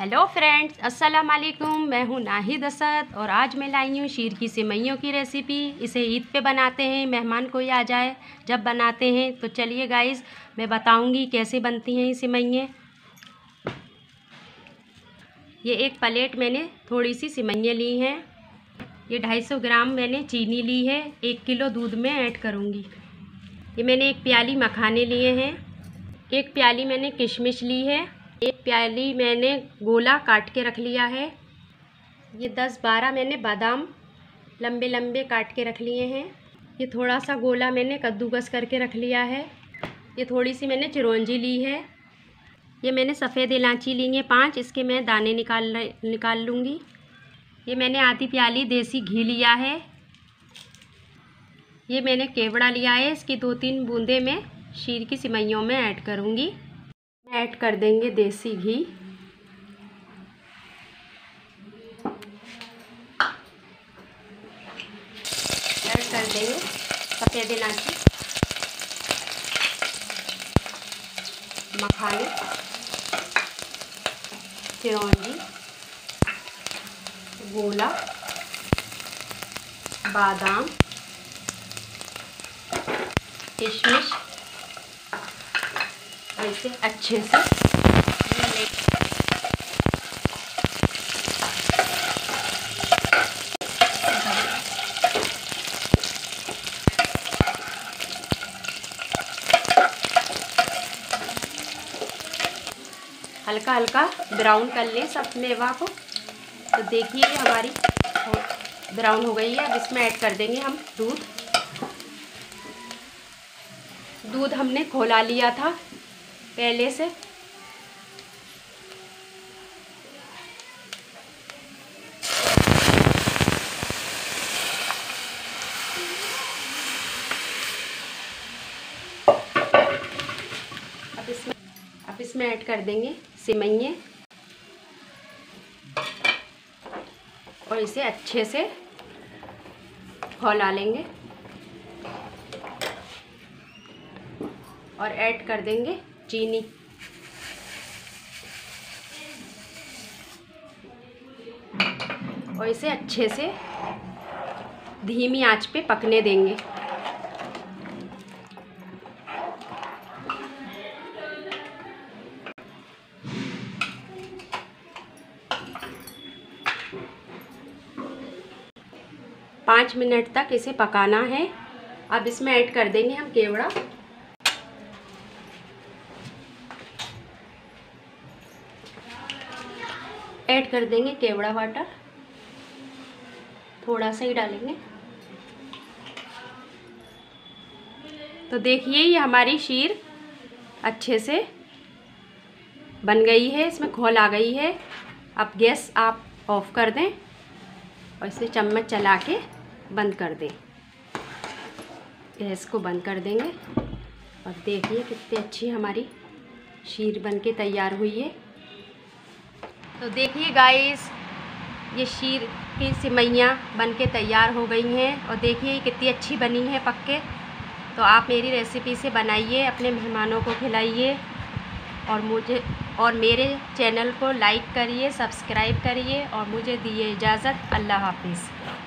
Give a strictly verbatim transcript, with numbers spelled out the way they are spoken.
Hello friends, अस्सलाम वालेकुम। मैं हूँ नाहिद असद और आज मैं लाई हूँ शीर की सेवइयों की रेसिपी। इसे ईद पे बनाते हैं, मेहमान कोई आ जाए जब बनाते हैं। तो चलिए गाइस, मैं बताऊँगी कैसे बनती हैं ये सेवइयाँ। ये एक प्लेट मैंने थोड़ी सी सेवइयाँ ली हैं। ये ढाई सौ ग्राम मैंने चीनी ली है, एक किलो दूध में ऐड करूँगी। ये मैंने एक प्याली मखाने लिए हैं, एक प्याली मैंने किशमिश ली है, एक प्याली मैंने गोला काट के रख लिया है। ये दस बारह मैंने बादाम लंबे लंबे काट के रख लिए हैं। ये थोड़ा सा गोला मैंने कद्दूकस करके रख लिया है। ये थोड़ी सी मैंने चिरौंजी ली है। ये मैंने सफ़ेद इलायची ली है पाँच, इसके मैं दाने निकाल निकाल लूँगी। ये मैंने आधी प्याली देसी घी लिया है। ये मैंने केवड़ा लिया है, इसकी दो तीन बूंदे मैं शीर की सेवइयों में ऐड करूँगी। ऐड कर देंगे देसी घी। ऐड कर देंगे सफ़ेद इलायची, मखाने, चिरौंजी, गोला, बादाम, किशमिश। ऐसे अच्छे से हल्का हल्का ब्राउन कर लें सब मेवा को। तो देखिए हमारी ब्राउन हो गई है। अब इसमें ऐड कर देंगे हम दूध। दूध हमने खौला लिया था पहले से। अब इसमें अब इसमें ऐड कर देंगे सेवइयाँ और इसे अच्छे से खौला लेंगे और ऐड कर देंगे चीनी। और इसे अच्छे से धीमी आंच पे पकने देंगे। पाँच मिनट तक इसे पकाना है। अब इसमें ऐड कर देंगे हम केवड़ा। ऐड कर देंगे केवड़ा वाटर, थोड़ा सा ही डालेंगे। तो देखिए ये हमारी शीर अच्छे से बन गई है, इसमें खौल आ गई है। अब गैस आप ऑफ कर दें और इसे चम्मच चला के बंद कर दें। गैस को बंद कर देंगे और देखिए कितनी अच्छी हमारी शीर बन के तैयार हुई है। तो देखिए गाइस, ये शीर की सेवइयाँ बन के तैयार हो गई हैं और देखिए ये कितनी अच्छी बनी है पक्के। तो आप मेरी रेसिपी से बनाइए, अपने मेहमानों को खिलाइए और मुझे और मेरे चैनल को लाइक करिए, सब्सक्राइब करिए और मुझे दिए इजाज़त। अल्लाह हाफिज़।